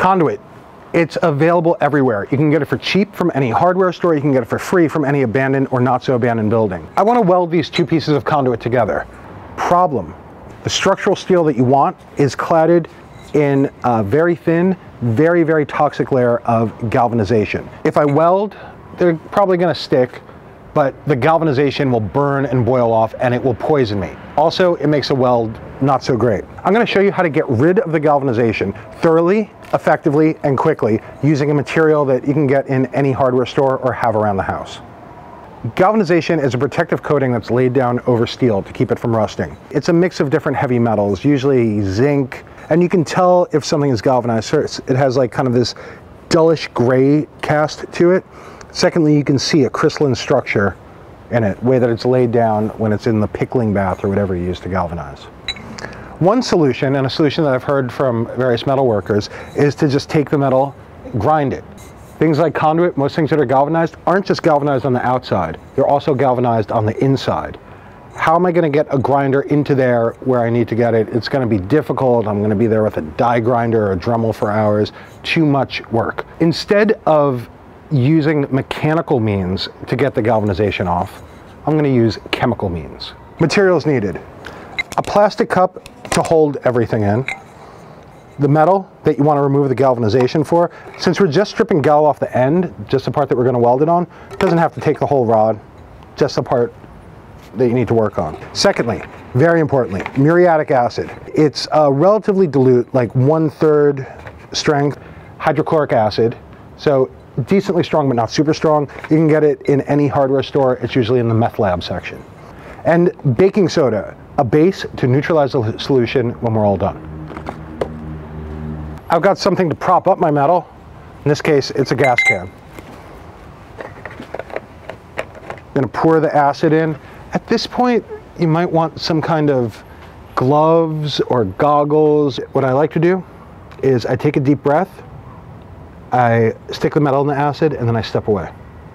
Conduit. It's available everywhere. You can get it for cheap from any hardware store. You can get it for free from any abandoned or not so abandoned building. I want to weld these two pieces of conduit together. Problem: the structural steel that you want is cladded in a very thin, very, very toxic layer of galvanization. If I weld, they're probably going to stick, but the galvanization will burn and boil off and it will poison me. Also, it makes a weld not so great. I'm going to show you how to get rid of the galvanization thoroughly, effectively, and quickly using a material that you can get in any hardware store or have around the house. Galvanization is a protective coating that's laid down over steel to keep it from rusting. It's a mix of different heavy metals, usually zinc, and you can tell if something is galvanized first. It has like kind of this dullish gray cast to it. Secondly, you can see a crystalline structure in it, the way that it's laid down when it's in the pickling bath or whatever you use to galvanize. One solution, and a solution that I've heard from various metal workers, is to just take the metal, grind it. Things like conduit, most things that are galvanized, aren't just galvanized on the outside, they're also galvanized on the inside. How am I going to get a grinder into there where I need to get it? It's going to be difficult. I'm going to be there with a die grinder or a Dremel for hours. Too much work. Instead of using mechanical means to get the galvanization off, I'm going to use chemical means. Materials needed: a plastic cup to hold everything in, the metal that you want to remove the galvanization for. Since we're just stripping gal off the end, just the part that we're going to weld it on, it doesn't have to take the whole rod, just the part that you need to work on. Secondly, very importantly, muriatic acid. It's relatively dilute, like 1/3 strength hydrochloric acid, so decently strong but not super strong. You can get it in any hardware store. It's usually in the meth lab section. And baking soda, a base to neutralize the solution when we're all done. I've got something to prop up my metal. In this case, it's a gas can. I'm going to pour the acid in. At this point, you might want some kind of gloves or goggles. What I like to do is I take a deep breath, I stick the metal in the acid, and then I step away.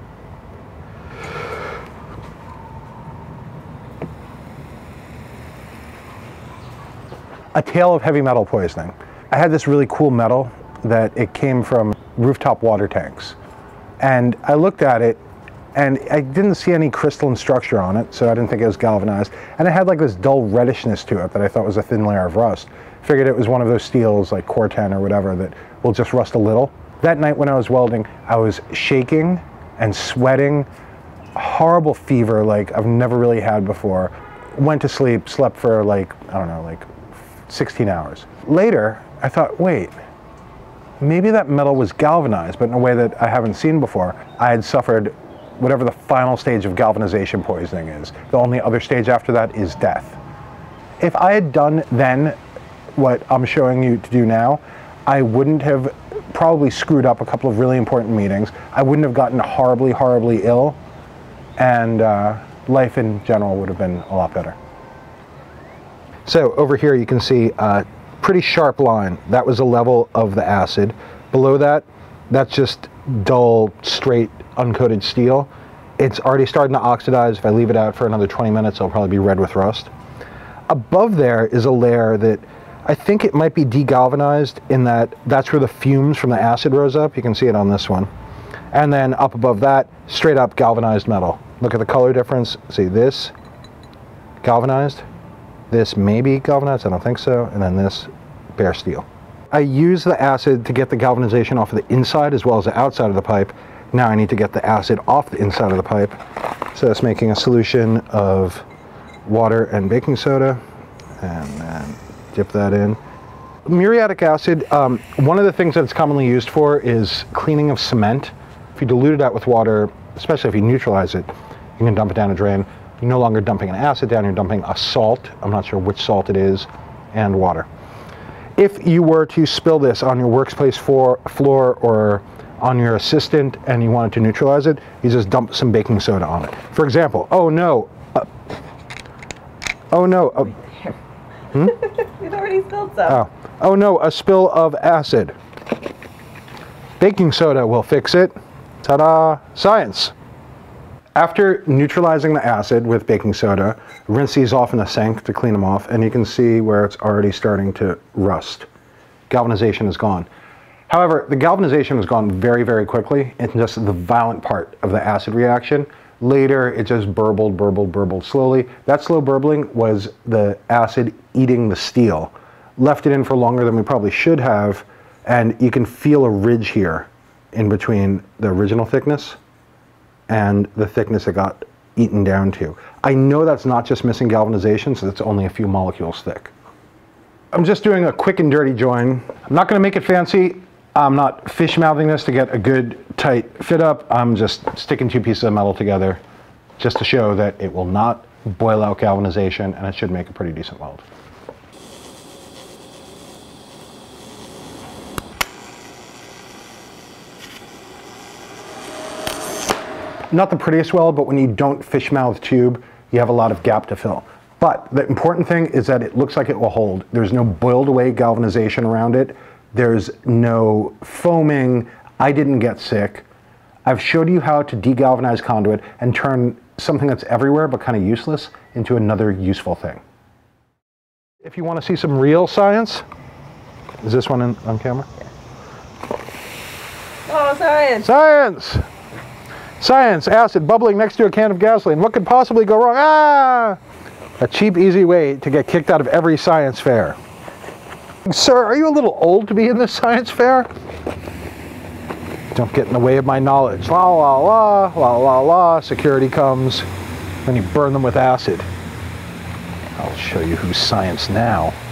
A tale of heavy metal poisoning. I had this really cool metal that it came from rooftop water tanks. And I looked at it and I didn't see any crystalline structure on it, so I didn't think it was galvanized. And it had like this dull redishness to it that I thought was a thin layer of rust. Figured it was one of those steels like Corten or whatever that will just rust a little. That night when I was welding, I was shaking and sweating, horrible fever like I've never really had before. Went to sleep, slept for like, I don't know, like 16 hours. Later, I thought, wait, maybe that metal was galvanized, but in a way that I haven't seen before. I had suffered whatever the final stage of galvanization poisoning is. The only other stage after that is death. If I had done then what I'm showing you to do now, I wouldn't have probably screwed up a couple of really important meetings. I wouldn't have gotten horribly, horribly ill, and life in general would have been a lot better. So over here you can see a pretty sharp line. That was the level of the acid. Below that, that's just dull, straight, uncoated steel. It's already starting to oxidize. If I leave it out for another 20 minutes, it'll probably be red with rust. Above there is a layer that I think it might be degalvanized, in that that's where the fumes from the acid rose up. You can see it on this one. And then up above that, straight up galvanized metal. Look at the color difference. See this, galvanized. This may be galvanized, I don't think so. And then this, bare steel. I use the acid to get the galvanization off of the inside as well as the outside of the pipe. Now I need to get the acid off the inside of the pipe. So that's making a solution of water and baking soda. And then dip that in. Muriatic acid, one of the things that it's commonly used for is cleaning of cement. If you dilute it out with water, especially if you neutralize it, you can dump it down a drain. You're no longer dumping an acid down, you're dumping a salt. I'm not sure which salt it is, and water. If you were to spill this on your workplace floor or on your assistant and you wanted to neutralize it, you just dump some baking soda on it. For example, oh no, You'd already spilled some. Oh no, a spill of acid. Baking soda will fix it. Ta-da! Science! After neutralizing the acid with baking soda, rinse these off in the sink to clean them off, and you can see where it's already starting to rust. Galvanization is gone. However, the galvanization has gone very, very quickly. It's just the violent part of the acid reaction. Later, it just burbled slowly. That slow burbling was the acid eating the steel. Left it in for longer than we probably should have, and you can feel a ridge here in between the original thickness and the thickness it got eaten down to. I know that's not just missing galvanization, so it's only a few molecules thick. I'm just doing a quick and dirty join. I'm not going to make it fancy. I'm not fish mouthing this to get a good tight fit up. I'm just sticking two pieces of metal together just to show that it will not boil out galvanization, and it should make a pretty decent weld. Not the prettiest weld, but when you don't fish mouth tube, you have a lot of gap to fill. But the important thing is that it looks like it will hold. There's no boiled away galvanization around it. There's no foaming. I didn't get sick. I've showed you how to degalvanize conduit and turn something that's everywhere but kind of useless into another useful thing. If you want to see some real science, is this one on camera? Oh, science! Science! Science, acid bubbling next to a can of gasoline. What could possibly go wrong? Ah! A cheap, easy way to get kicked out of every science fair. Sir, are you a little old to be in this science fair? Don't get in the way of my knowledge. La la la, la la la. Security comes, then you burn them with acid. I'll show you who's science now.